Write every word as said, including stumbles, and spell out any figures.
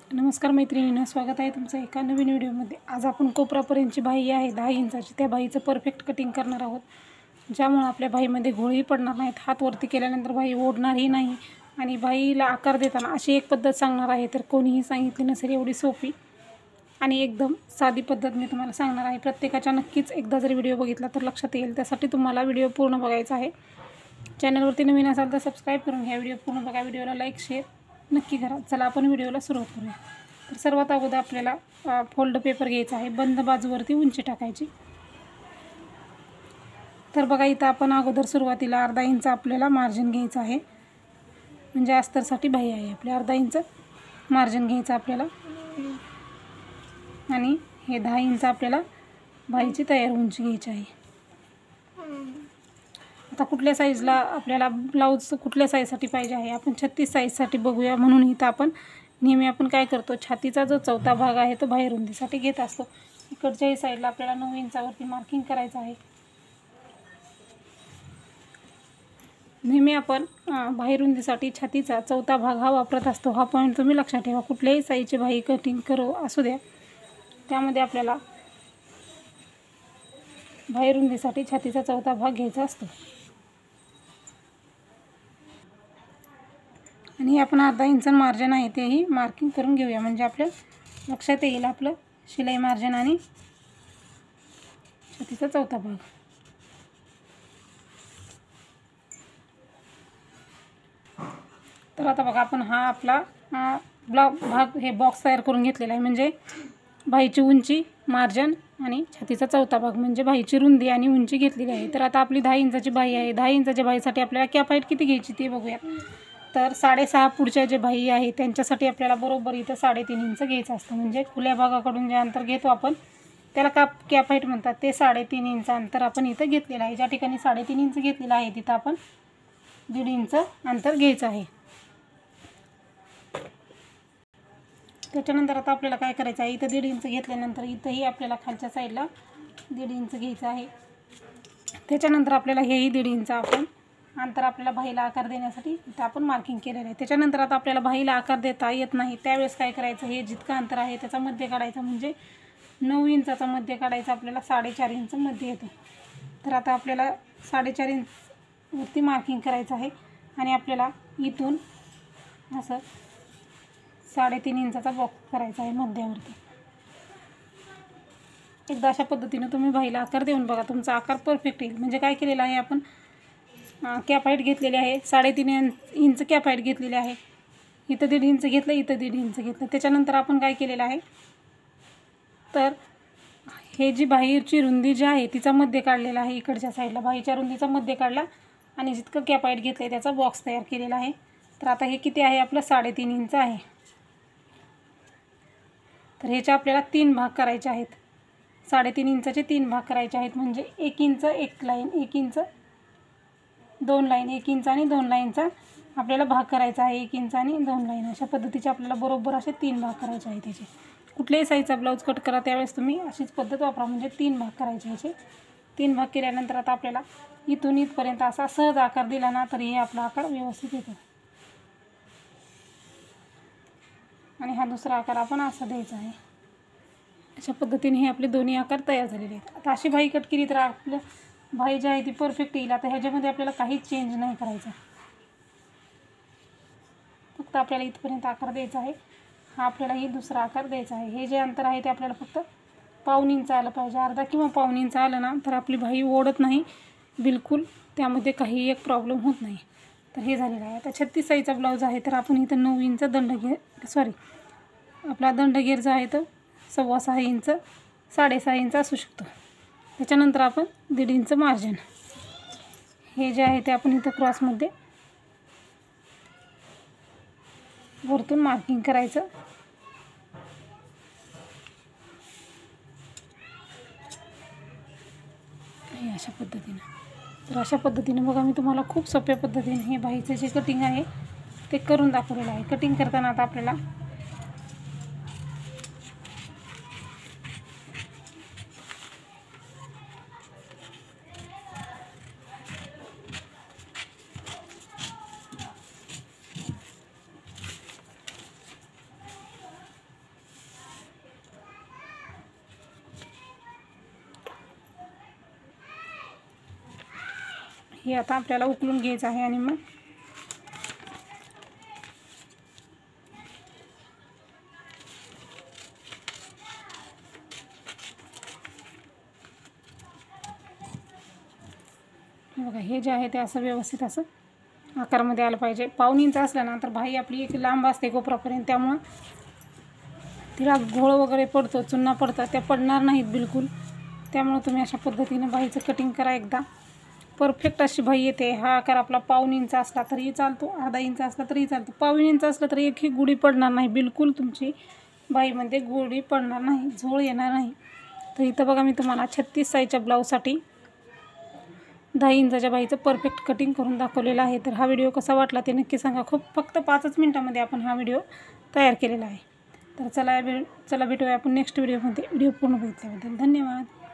नमस्कार मैत्रिणींनो, स्वागत आहे तुमचं एका नवीन व्हिडिओमध्ये। आज आपण कोपरापर्यंतची बाही आहे दहा इंचाची, त्या बाहीचं परफेक्ट कटिंग करणार आहोत, ज्यामुळे आपल्या बाहीमध्ये घोळही पडणार नाहीत, हात वरती केल्यानंतर बाही ओढणारही नाही आणि बाहीला आकार देताना अशी एक पद्धत सांगणार आहे तर कोणीही सांगितली नसेल एवढी सोपी आणि एकदम साधी पद्धत मी तुम्हाला सांगणार आहे। प्रत्येकाच्या नक्कीच एकदा जर व्हिडिओ बघितला तर लक्षात येईल, त्यासाठी तुम्हाला व्हिडिओ पूर्ण बघायचा आहे। चॅनलवरती नवीन असाल तर सबस्क्राईब करून घ्या, व्हिडिओ पूर्ण बघा, व्हिडिओला लाईक शेअर नक्की करा। चला आपण व्हिडिओला सुरुवात करूया। तर सर्वात अगोदर आपल्याला फोल्ड पेपर घ्यायचा आहे, बंद बाजूवरती उंची टाकायची। तर बघा इथं आपण अगोदर सुरुवातीला अर्धा इंच आपल्याला मार्जिन घ्यायचं आहे, म्हणजे अस्तरसाठी बाही आहे आपली, अर्धा इंच मार्जिन घ्यायचं आपल्याला आणि हे दहा इंच आपल्याला बाहीची तयार उंची घ्यायची आहे। आता कुठल्या साईजला आपल्याला ब्लाऊज कुठल्या साईजसाठी पाहिजे आहे, आपण छत्तीस साईजसाठी बघूया। म्हणून इथं आपण नेहमी आपण काय करतो, छातीचा जो चौथा भाग आहे तो बाहेर रुंदीसाठी घेत असतो। इकडच्याही साईडला आपल्याला नऊ इंचावरती मार्किंग करायचं आहे। नेहमी आपण बाहेर रुंदीसाठी छातीचा चौथा भाग हा वापरत असतो, हा पॉईंट तुम्ही लक्षात ठेवा। कुठल्याही साईजची बाही कटिंग करो असू द्या, त्यामध्ये आपल्याला बाहेर रुंदीसाठी छातीचा चौथा भाग घ्यायचा असतो। आणि आपण अर्धा इंच मार्जिन आहे तेही मार्किंग करून घेऊया, म्हणजे आपल्या लक्षात येईल आपलं शिलाई मार्जिन आणि छातीचा चौथा भाग। तर आता बघा आपण हा आपला ब्लॉक भाग हे बॉक्स तयार करून घेतलेला आहे, म्हणजे बाहीची उंची, मार्जिन आणि छातीचा चौथा भाग म्हणजे बाहीची रुंदी आणि उंची घेतलेली आहे। तर आता आपली दहा इंचाची बाही आहे, दहा इंचाच्या बाहीसाठी आपल्याला कॅप हाईट किती घ्यायची ते बघूया। तर साडेसहा पुढच्या जे बाही आहे त्यांच्यासाठी आपल्याला बरोबर इथं साडेतीन इंच घ्यायचं असतं, म्हणजे खुल्या भागाकडून जे अंतर घेतो आपण त्याला कॅप कॅप हाईट म्हणतात, ते साडेतीन इंच अंतर आपण इथं घेतलेलं आहे। ज्या ठिकाणी साडेतीन इंच घेतलेलं आहे तिथं आपण दीड इंच अंतर घ्यायचं आहे। त्याच्यानंतर आता आपल्याला काय करायचं आहे, इथं दीड इंच घेतल्यानंतर इथंही आपल्याला खालच्या साईडला दीड इंच घ्यायचं आहे। त्याच्यानंतर आपल्याला हेही दीड इंच आपण अंतर आपल्याला बाहीला आकार देण्यासाठी इथं आपण मार्किंग केलेलं आहे। त्याच्यानंतर आता आपल्याला बाहीला आकार देता येत नाही, त्यावेळेस काय करायचं, हे जितकं अंतर आहे त्याचा मध्य काढायचा, म्हणजे नऊ इंचाचा मध्य काढायचा आपल्याला साडेचार इंच मध्ये येतो। तर आता आपल्याला साडेचार इंच वरती मार्किंग करायचं आहे आणि आपल्याला इथून असं साडेतीन इंचाचा बॉक्स करायचा आहे मध्यावरती। एकदा अशा पद्धतीने तुम्ही बाहीला आकार देऊन बघा, तुमचा आकार परफेक्ट येईल। म्हणजे काय केलेलं आहे आपण, कॅप हाईट घेतलेली आहे, साडेतीन इंच कॅप हाईट घेतलेली आहे, इथं दीड इंच घेतलं, इथं दीड इंच घेतलं। त्याच्यानंतर आपण काय केलेलं आहे, तर हे जी बाहीची रुंदी जी आहे तिचा मध्य काढलेला आहे, इकडच्या साईडला बाहीच्या रुंदीचा मध्य काढला आणि जितकं कॅप हाईट घेतलं आहे त्याचा बॉक्स तयार केलेला आहे। तर आता हे किती आहे आपलं, साडेतीन इंच आहे। तर ह्याचे आपल्याला तीन भाग करायचे आहेत, साडेतीन इंचाचे तीन भाग करायचे आहेत, म्हणजे एक इंच एक लाईन, एक इंच दोन लाईन, एक इंच आणि दोन लाईनचा आपल्याला भाग करायचा आहे, एक इंच आणि दोन लाईन अशा पद्धतीचे आपल्याला बरोबर असे तीन भाग करायचे आहेत त्याचे। कुठल्याही साईजचा ब्लाऊज कट करा त्यावेळेस तुम्ही अशीच पद्धत वापरा, म्हणजे तीन भाग करायचे ह्याचे। तीन भाग केल्यानंतर आता आपल्याला इथून इथपर्यंत असा सहज आकार दिला ना तरी हे आपला आकार व्यवस्थित येतो। आणि हा दुसरा आकार आपण असा द्यायचा आहे। अशा पद्धतीने हे आपले दोन्ही आकार तयार झालेले आहेत। आता अशी बाही कट केली तर आपलं बाही जी आहे ती परफेक्ट येईल। आता ह्याच्यामध्ये आपल्याला काहीच चेंज नाही करायचं, फक्त आपल्याला इथपर्यंत आकार द्यायचा आहे, हा आपल्यालाही दुसरा आकार द्यायचा आहे। हे जे अंतर आहे ते आपल्याला फक्त पाऊण इंच आलं पाहिजे, अर्धा किंवा पाऊण इंच आलं ना तर आपली बाही ओढत नाही बिलकुल, त्यामध्ये काही एक प्रॉब्लेम होत नाही। तर हे झालेलं आहे। आता छत्तीस साईजचा ब्लाऊज आहे तर आपण इथं नऊ इंच दंड घे सॉरी आपला दंड घेर जो आहे तो सव्वा सहा इंच साडेसहा इंच असू शकतो। त्याच्यानंतर आपण दीड इंच मार्जिन हे जे आहे ते आपण इथं क्रॉसमध्ये वरतून मार्किंग करायचं। हे अशा पद्धतीने, तर अशा पद्धतीने बघा मी तुम्हाला खूप सोप्या पद्धतीने हे बाहीचं जे कटिंग आहे ते करून दाखवलेलं आहे। कटिंग करताना आता आपल्याला हे आता आपल्याला उकळून घ्यायचं आहे आणि मग बघा हे जे आहे ते असं व्यवस्थित असं आकारामध्ये आलं पाहिजे. पाऊण इंच असलं ना तर भाई आपली एक लांब असते कोपरापर्यंत, त्यामुळं तिला घोळ वगैरे पडतो, चुन्ना पडतात, त्या पडणार नाहीत बिलकुल. त्यामुळं तुम्ही अशा पद्धतीने भाईचं कटिंग करा एकदा. परफेक्ट अशी भाई येते. हा आकार आपला पाऊण इंच असला तरीही चालतो, अर्धा इंच असला तरीही चालतो. पाऊण इंच असला तरी एकही गुढी पडणार नाही, बिलकुल तुमची भाईमध्ये गुढी पडणार नाही, झोळ येणार नाही. तर इथं बघा मी तुम्हाला छत्तीस साईजच्या ब्लाऊजसाठी दहा इंचाच्या बाईचं परफेक्ट कटिंग करून दाखवलेलं आहे. तर हा व्हिडिओ कसा वाटला ते नक्की सांगा. खूप फक्त पाचच मिनटामध्ये आपण हा व्हिडिओ तयार केलेला आहे. तर चला चला भेटूया आपण नेक्स्ट व्हिडिओमध्ये. व्हिडिओ पूर्ण बघितल्याबद्दल धन्यवाद.